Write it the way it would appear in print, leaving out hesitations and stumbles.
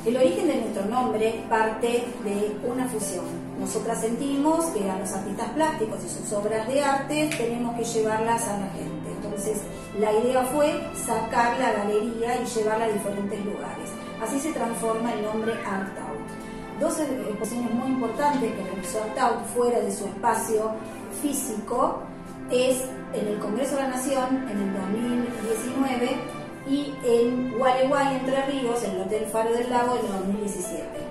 El origen de nuestro nombre parte de una fusión. Nosotras sentimos que a los artistas plásticos y sus obras de arte tenemos que llevarlas a la gente. Entonces, la idea fue sacar la galería y llevarla a diferentes lugares. Así se transforma el nombre Art Out. Dos exposiciones muy importantes que realizó Art Out fuera de su espacio físico es en el Congreso de la Nación en el 2019 y en Gualeguay, Entre Ríos, en el Hotel Faro del Lago en el 2017.